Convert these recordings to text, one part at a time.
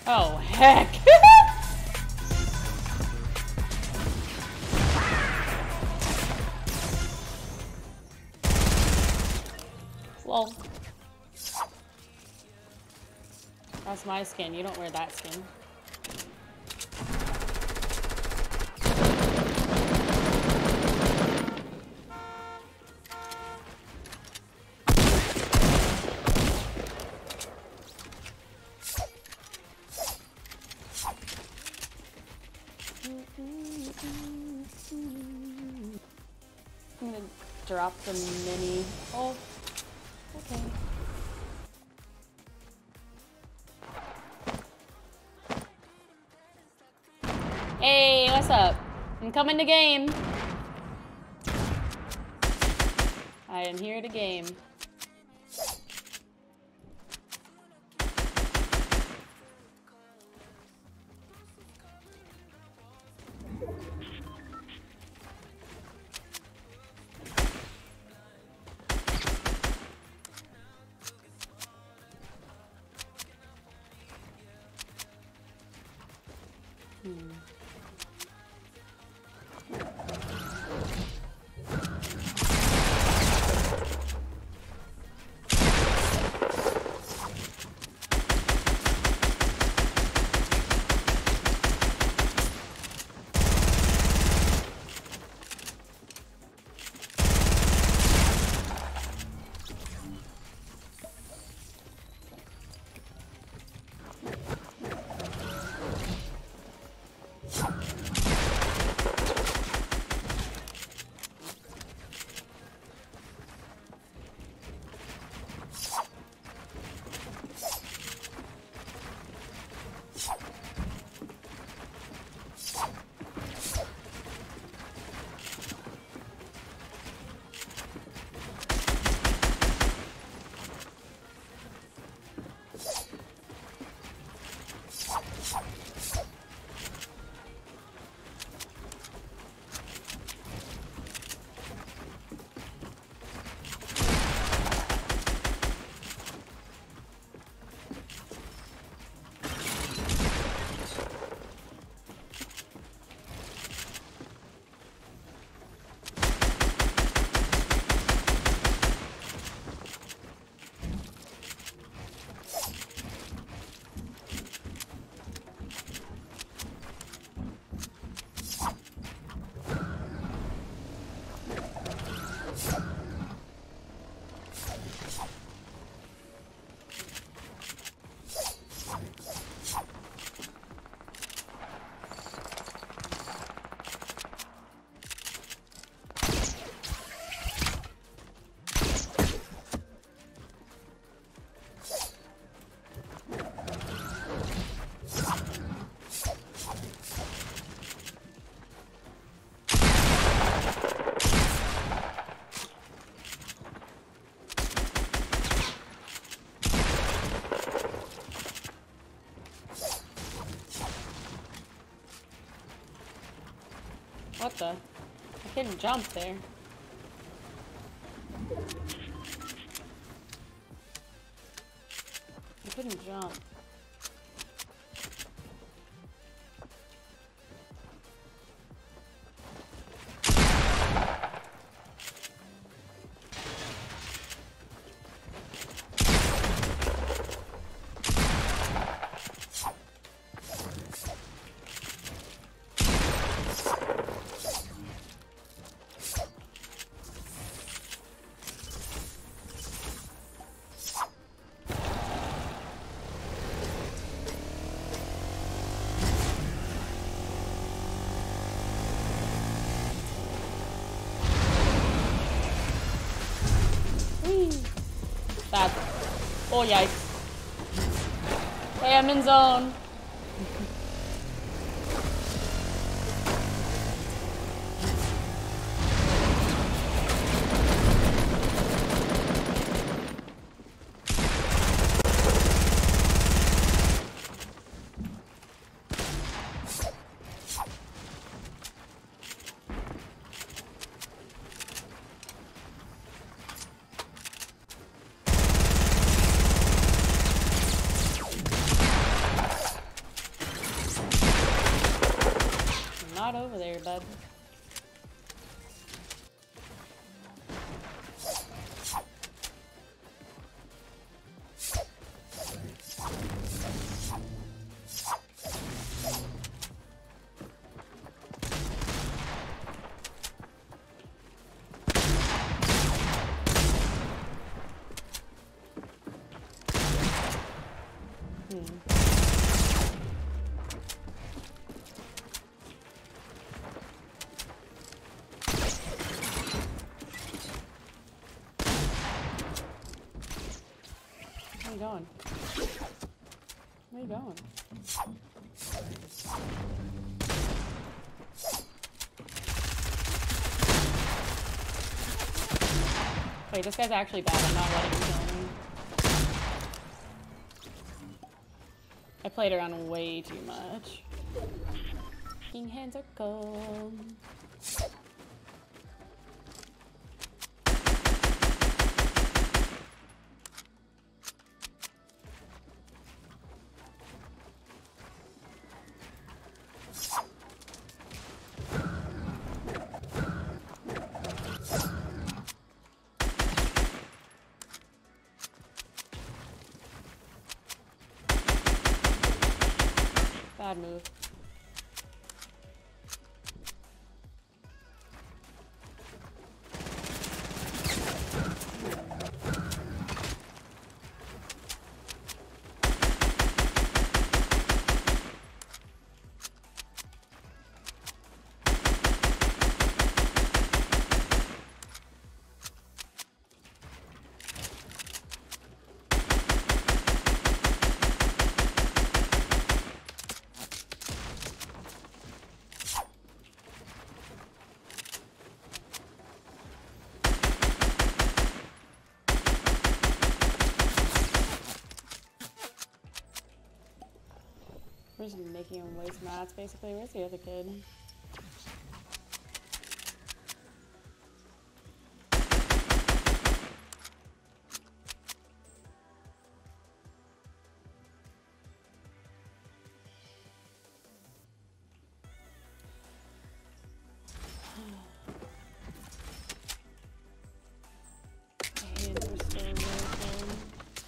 Oh, heck. Lol. That's my skin. You don't wear that skin. I'm gonna drop the mini. Oh, okay. Hey, what's up? I'm coming to game. I am here to game. What the? I couldn't jump there. I couldn't jump. Bad. Oh, yikes. Hey, I'm in zone. later, bud. Where are you going? Where are you going? Wait, this guy's actually bad. I'm not letting him kill me. I played around way too much. King hands are cold. Bad move. We're just making him waste mats, basically. Where's the other kid? Hands are so broken.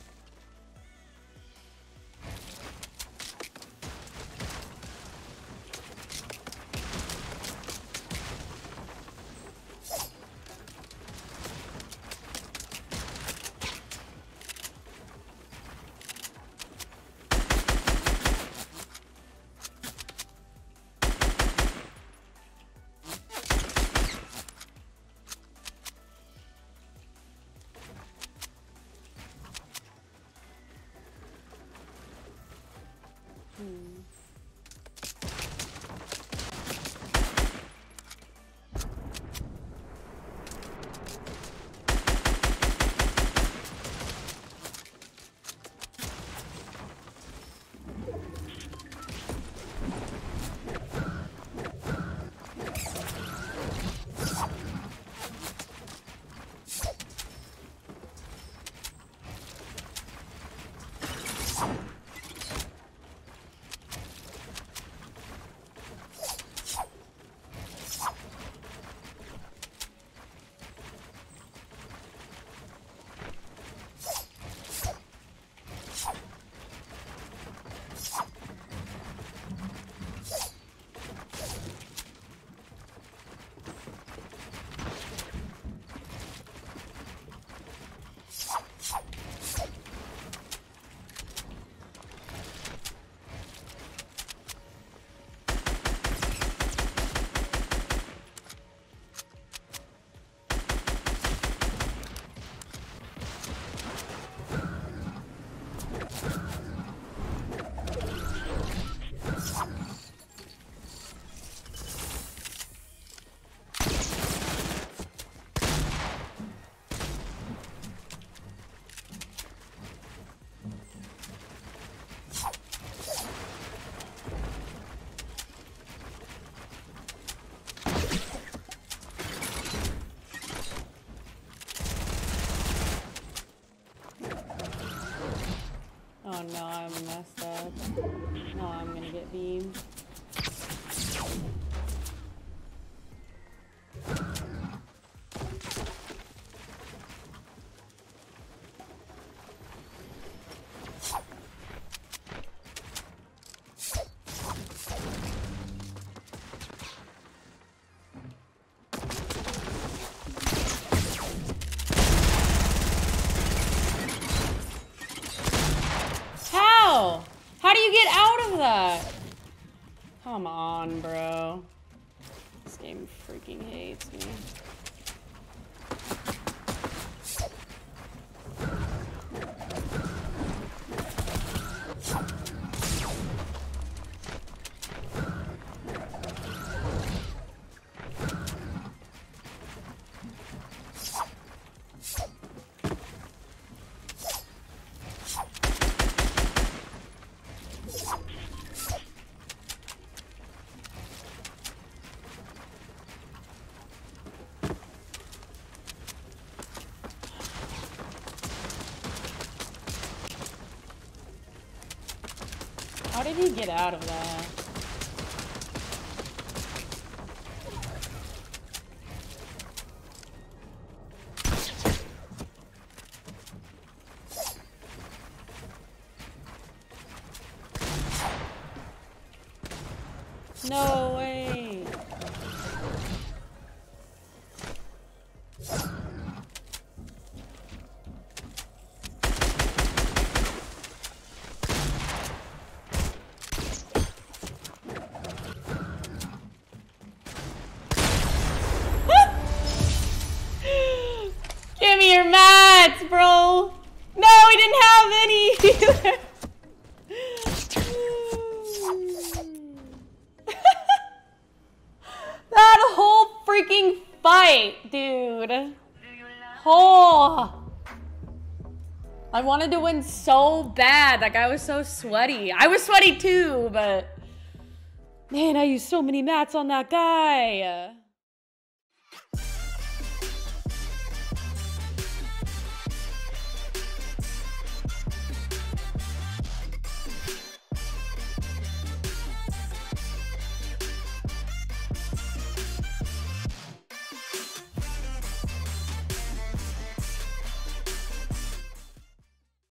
Oh no, I'm messed up. No, I'm gonna get beamed. How do you get out of that? Come on, bro. This game freaking hates me. How did he get out of that? No way. Give me your mats, bro. No, we didn't have any either. That whole freaking fight, dude. Oh. I wanted to win so bad. That guy was so sweaty. I was sweaty too, but man, I used so many mats on that guy.